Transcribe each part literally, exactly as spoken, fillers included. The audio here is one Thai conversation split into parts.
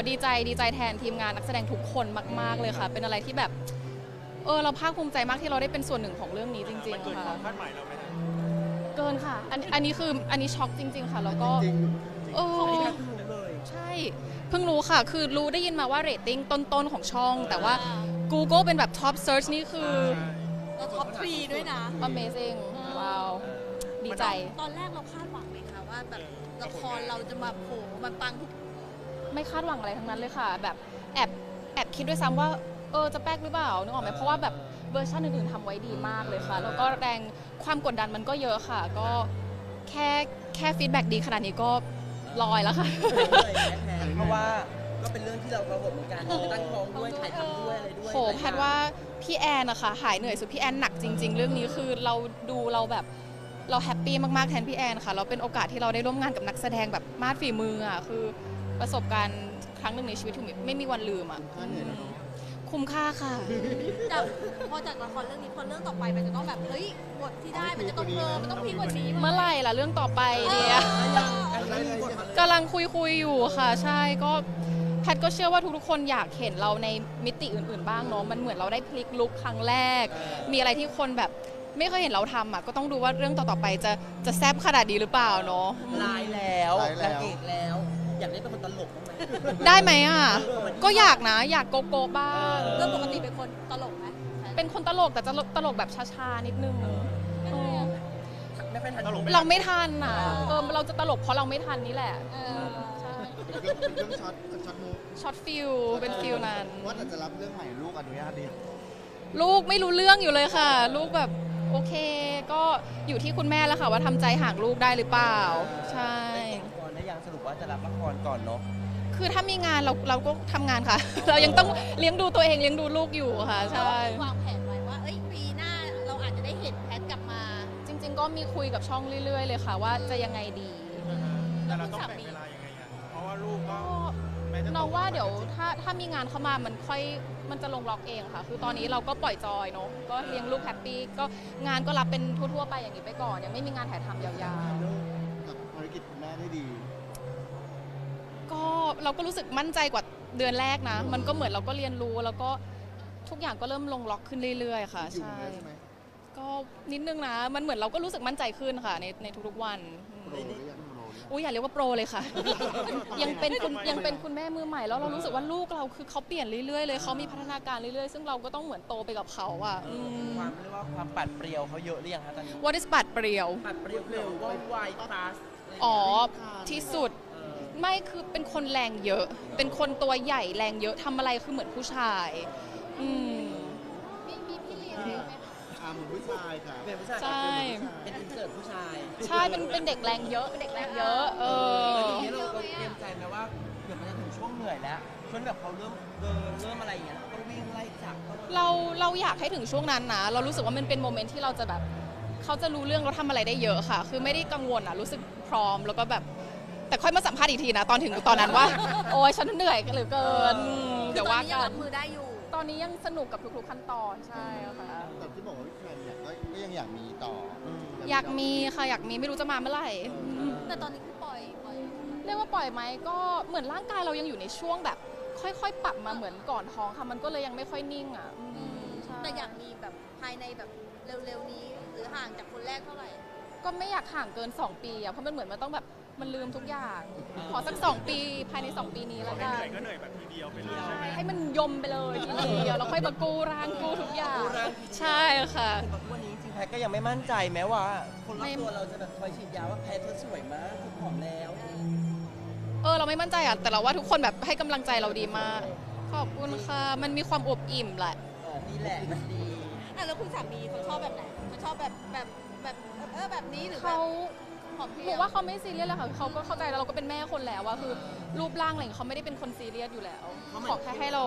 ดีใจดีใจแทนทีมงานนักแสดงทุกคนมากๆเลยค่ะเป็นอะไรที่แบบเออเราภาคภูมิใจมากที่เราได้เป็นส่วนหนึ่งของเรื่องนี้จริงๆค่ะคาดหมายเราไหมเกินค่ะอันอันนี้คืออันนี้ช็อกจริงๆค่ะแล้วก็เออใช่เพิ่งรู้ค่ะคือรู้ได้ยินมาว่าเรตติ้งต้นๆของช่องแต่ว่า Google เป็นแบบ Top Search นี่คือเราท็อปทรีด้วยนะ Amazing ว้าวดีใจตอนแรกเราคาดหวังไหมคะว่าแบบละครเราจะมาโผล่มันปังทุกไม่คาดหวังอะไรทั้งนั้นเลยค่ะแบบแอบแอบคิดด้วยซ้ำว่าเออจะแป๊กหรือเปล่านึกออกไหมเพราะว่าแบบเวอร์ชันอื่นๆทำไว้ดีมากเลยค่ะแล้วก็แรงความกดดันมันก็เยอะค่ะก็แค่แค่ฟีดแบ็กดีขนาดนี้ก็ลอยแล้วค่ะเพราะว่าก็เป็นเรื่องที่เราประกบเหมือนกันตั้งท้องด้วยถ่ายทำด้วยอะไรด้วยโหแพทว่าพี่แอนนะคะหายเหนื่อยสุดพี่แอนหนักจริงๆเรื่องนี้คือเราดูเราแบบเราแฮปปี้มากๆแทนพี่แอนค่ะเราเป็นโอกาสที่เราได้ร่วมงานกับนักแสดงแบบมาดฝีมืออ่ะคือประสบการณ์ครั้งหนึ่งในชีวิตที่ไม่มีวันลืมอ่ะคุ้มค่าค่ะจากพอจากละครเรื่องนี้พอเรื่องต่อไปมันจะต้องแบบเฮ้ยบทที่ได้มันจะต้องเพิ่มมันต้องพีกว่านี้เมื่อไหร่ล่ะเรื่องต่อไปเนี่ยกำลังคุยคุยอยู่ค่ะใช่ก็แพทก็เชื่อว่าทุกๆคนอยากเห็นเราในมิติอื่นๆบ้างเนาะมันเหมือนเราได้พลิกลุคครั้งแรกมีอะไรที่คนแบบไม่เคยเห็นเราทำอ่ะก็ต้องดูว่าเรื่องต่อๆไปจะจะแซ่บขนาดนี้หรือเปล่าเนาะลายแล้วนางเอกแล้วอยากได้เป็นคนตลกบ้างไหมได้ไหมอ่ะก็อยากนะอยากโกโก้บ้างเรื่องปกติเป็นคนตลกไหมเป็นคนตลกแต่จะตลกแบบช้าๆนิดนึงไม่ค่อยทันเราไม่ทันอ่ะเออเราจะตลกเพราะเราไม่ทันนี่แหละใช่เรื่องช็อตช็อตมูช็อตฟิลเป็นฟิลนั้นว่าจะรับเรื่องใหม่ลูกอนุญาตดีลูกไม่รู้เรื่องอยู่เลยค่ะลูกแบบโอเคก็อยู่ที่คุณแม่แล้วค่ะว่าทำใจห่างลูกได้หรือเปล่าใช่ก่อนนะยังสรุปว่าจะรับละครก่อนเนาะคือถ้ามีงานเราเราก็ทำงานค่ะเรายังต้องเลี้ยงดูตัวเองเลี้ยงดูลูกอยู่ค่ะใช่วางแผนไว้ว่าเอ้ยปีหน้าเราอาจจะได้เห็นแพทกลับมาจริงๆก็มีคุยกับช่องเรื่อยๆเลยค่ะว่าจะยังไงดีแต่เราต้องแบ่งเวลายังไงอ่ะเพราะว่าลูกก็น้องว่าเดี๋ยวถ้าถ้ามีงานเข้ามามันค่อยมันจะลงล็อกเองค่ะคือตอนนี้เราก็ปล่อยจอยเนาะก็เลี้ยงลูกแฮปปี้ก็งานก็รับเป็นทั่วๆไปอย่างนี้ไปก่อนยังไม่มีงานถ่ายทำยาวๆกับภารกิจคุณแม่ได้ดีก็เราก็รู้สึกมั่นใจกว่าเดือนแรกนะมันก็เหมือนเราก็เรียนรู้แล้วก็ทุกอย่างก็เริ่มลงล็อกขึ้นเรื่อยๆค่ะใช่ก็นิดนึงนะมันเหมือนเราก็รู้สึกมั่นใจขึ้นค่ะในในทุกๆวันอุ้ยอย่าเรียกว่าโปรเลยค่ะยังเป็นคุณยังเป็นคุณแม่มือใหม่แล้วเรารู้สึกว่าลูกเราคือเขาเปลี่ยนเรื่อยๆเลยเขามีพัฒนาการเรื่อยๆซึ่งเราก็ต้องเหมือนโตไปกับเขาอ่ะความเรียกว่าความปัดเปรี้ยวเขาเยอะหรือยังคะตอนนี้ What is ปัดเปรี้ยวปัดเปรี้ยวเร็วว่องไวฟาสอ๋อที่สุดไม่คือเป็นคนแรงเยอะเป็นคนตัวใหญ่แรงเยอะทำอะไรคือเหมือนผู้ชายอืมมีมีพี่เลี้ยงไหมอาเหมือนผู้ชายค่ะเป็นผู้ชายใช่เป็นอินเสิร์ตผู้ชายใช่เป็นเป็นเด็กแรงเยอะเป็นเด็กแรงเยอะเออทีนี้เราเตรียมใจไหมว่าเดี๋ยวมันจะถึงช่วงเหนื่อยแล้วช่วงแบบเขาเริ่มเดินเริ่มอะไรอย่างเงี้ยต้องวิ่งไล่จับเราเราอยากให้ถึงช่วงนั้นนะเรารู้สึกว่ามันเป็นโมเมนต์ที่เราจะแบบเขาจะรู้เรื่องเราทำอะไรได้เยอะค่ะคือไม่ได้กังวลอ่ะรู้สึกพร้อมแล้วก็แบบแต่ค่อยมาสัมภาษณ์อีกทีนะตอนถึงตอนนั้นว่าโอ้ยฉันเหนื่อยเหลือเกินเดี๋ยวว่ากันรับมือได้อยู่ตอนนี้ยังสนุกกับทุกๆขั้นตอนใช่ค่ะแต่ที่บอกว่าพี่แพนเนี่ยก็ยังอยากมีต่ออยากมีค่ะอยากมีไม่รู้จะมาเมื่อไหร่แต่ตอนนี้คือปล่อยปล่อยเรียกว่าปล่อยไหมก็เหมือนร่างกายเรายังอยู่ในช่วงแบบค่อยๆปรับมาเหมือนก่อนท้องค่ะมันก็เลยยังไม่ค่อยนิ่งอ่ะแต่อยากมีแบบภายในแบบเร็วๆนี้หรือห่างจากคนแรกเท่าไหร่ก็ไม่อยากห่างเกินสองปีอ่ะเพราะมันเหมือนมันต้องแบบมันลืมทุกอย่างขอสักสองปีภายในสองปีนี้แล้วกันเหนื่อยก็เหนื่อยแบบทีเดียวไปเลยใช่ไหมให้มันยมไปเลยทีเดียวแล้วค่อยมากู้ร่างกู้ทุกอย่างใช่ค่ะวันนี้จริงแพทก็ยังไม่มั่นใจแม้ว่าคนรอบตัวเราจะแบบคอยฉีดยาว่าแพทเธอสวยมากถูกผอมแล้วเออเราไม่มั่นใจอ่ะแต่เราว่าทุกคนแบบให้กำลังใจเราดีมากขอบคุณค่ะมันมีความอบอิ่มแหละนี่แหละมันดีอ่ะแล้วคุณสามีเขาชอบแบบไหนเขาชอบแบบแบบแบบเออแบบนี้หรือเขาบอกว่าเขาไม่ซีเรียสเลยค่ะเขาก็เข้าใจแล้วเราก็เป็นแม่คนแล้วว่าคือรูปร่างอะไรเขาไม่ได้เป็นคนซีเรียสอยู่แล้วขอแค่ให้เรา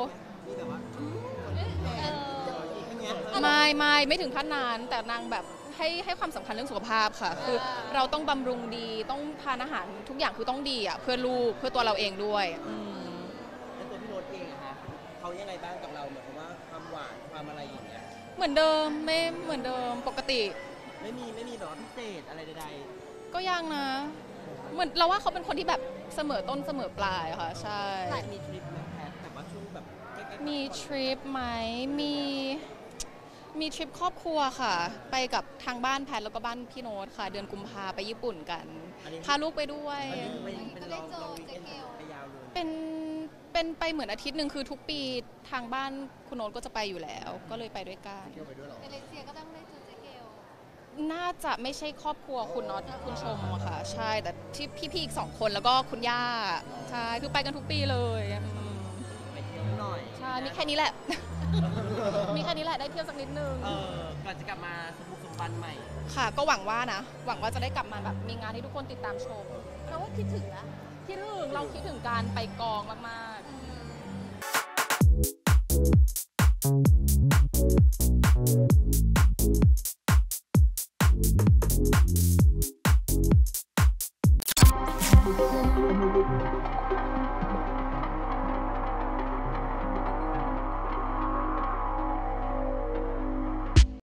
ไม่ไม่ไม่ถึงขั้นนั้นแต่นางแบบให้ให้ความสำคัญเรื่องสุขภาพค่ะคือเราต้องบำรุงดีต้องทานอาหารทุกอย่างคือต้องดีอ่ะเพื่อลูกเพื่อตัวเราเองด้วยแล้วตัวพี่โรสเองอะคะเขายังไงบ้างกับเราเหมือนกับว่าความหวานความอะไรอย่างเงี้ยเหมือนเดิมไม่เหมือนเดิมปกติไม่มีไม่มีแบบพิเศษอะไรใดก็ยังนะๆเหมือนเราว่าเขาเป็นคนที่แบบเสมอต้นเสมอปลายค่ะใช่หลายมีทริปนะแพทแต่ว่าช่วงแบบใกล้ๆมีทริปไหมมีมีทริปครอบครัวค่ะ ไปกับทางบ้านแพทแล้วก็บ้านพี่โน้ตค่ะ เดือนกุมภาไปญี่ปุ่นกันอันนี้พาลูกไปด้วยอันนี้คือเป็นเป็นลองลองวีคเอนด์ไปยาวเลยเป็นเป็นไปเหมือนอาทิตย์หนึ่งคือทุกปีทางบ้านคุณโน้ตก็จะไปอยู่แล้ว ก็เลยไปด้วยกันเที่ยวไปด้วยเหรอเอเลเซียก็ต้องได้เจอเจเกลน่าจะไม่ใช่ครอบครัวคุณน็อตคุณชมอะค่ะ ใช่แต่ที่พี่ๆอีกสองคนแล้วก็คุณย่าใช่คือไปกันทุกปีเลยอืมไปเที่ยวหน่อยใช่มีแค่นี้แหละ มีแค่นี้แหละได้เที่ยวสักนิดนึงเออก่อนจะกลับมาสมบุกสมบันใหม่ค่ะก็หวังว่านะ หวังว่าจะได้กลับมาแบบมีงานให้ทุกคนติดตามชมเราว่าคิดถึงนะคิดถึงเราคิดถึงการไปกองมาก